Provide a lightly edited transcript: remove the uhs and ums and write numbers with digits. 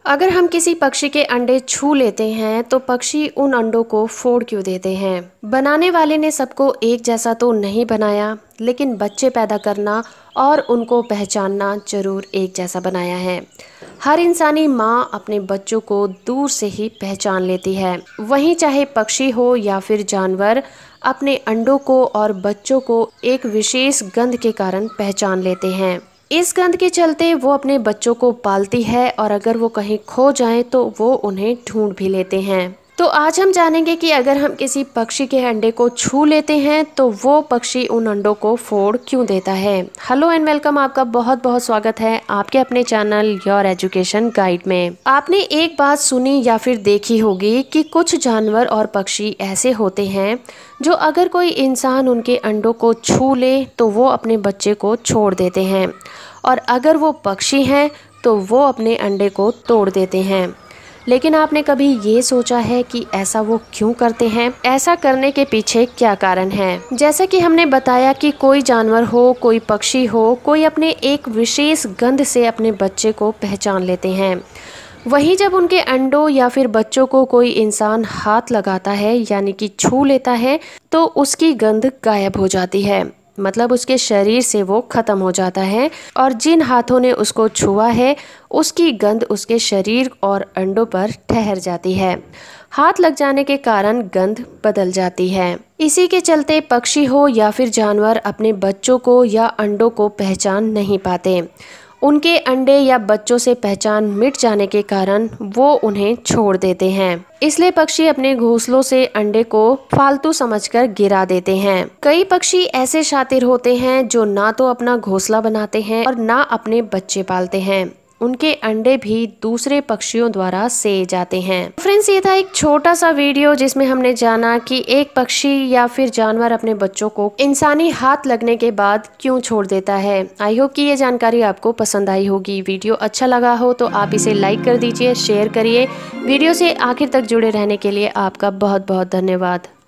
अगर हम किसी पक्षी के अंडे छू लेते हैं तो पक्षी उन अंडों को फोड़ क्यों देते हैं? बनाने वाले ने सबको एक जैसा तो नहीं बनाया, लेकिन बच्चे पैदा करना और उनको पहचानना जरूर एक जैसा बनाया है। हर इंसानी माँ अपने बच्चों को दूर से ही पहचान लेती है, वहीं चाहे पक्षी हो या फिर जानवर, अपने अंडों को और बच्चों को एक विशेष गंध के कारण पहचान लेते हैं। इस गंध के चलते वो अपने बच्चों को पालती है और अगर वो कहीं खो जाएं तो वो उन्हें ढूंढ भी लेते हैं। तो आज हम जानेंगे कि अगर हम किसी पक्षी के अंडे को छू लेते हैं तो वो पक्षी उन अंडों को फोड़ क्यों देता है। हेलो एंड वेलकम, आपका बहुत बहुत स्वागत है आपके अपने चैनल योर एजुकेशन गाइड में। आपने एक बात सुनी या फिर देखी होगी कि कुछ जानवर और पक्षी ऐसे होते हैं जो अगर कोई इंसान उनके अंडों को छू ले तो वो अपने बच्चे को छोड़ देते हैं, और अगर वो पक्षी हैं तो वो अपने अंडे को तोड़ देते हैं। लेकिन आपने कभी ये सोचा है कि ऐसा वो क्यों करते हैं? ऐसा करने के पीछे क्या कारण है? जैसा कि हमने बताया कि कोई जानवर हो, कोई पक्षी हो, कोई अपने एक विशेष गंध से अपने बच्चे को पहचान लेते हैं। वहीं जब उनके अंडों या फिर बच्चों को कोई इंसान हाथ लगाता है यानी कि छू लेता है तो उसकी गंध गायब हो जाती है, मतलब उसके शरीर से वो खत्म हो जाता है, और जिन हाथों ने उसको छुआ है उसकी गंध उसके शरीर और अंडों पर ठहर जाती है। हाथ लग जाने के कारण गंध बदल जाती है। इसी के चलते पक्षी हो या फिर जानवर अपने बच्चों को या अंडों को पहचान नहीं पाते। उनके अंडे या बच्चों से पहचान मिट जाने के कारण वो उन्हें छोड़ देते हैं। इसलिए पक्षी अपने घोंसलों से अंडे को फालतू समझकर गिरा देते हैं। कई पक्षी ऐसे शातिर होते हैं जो ना तो अपना घोंसला बनाते हैं और ना अपने बच्चे पालते हैं। उनके अंडे भी दूसरे पक्षियों द्वारा सेए जाते हैं। फ्रेंड्स, ये था एक छोटा सा वीडियो जिसमें हमने जाना कि एक पक्षी या फिर जानवर अपने बच्चों को इंसानी हाथ लगने के बाद क्यों छोड़ देता है। आई होप कि ये जानकारी आपको पसंद आई होगी। वीडियो अच्छा लगा हो तो आप इसे लाइक कर दीजिए, शेयर करिए। वीडियो से आखिर तक जुड़े रहने के लिए आपका बहुत बहुत धन्यवाद।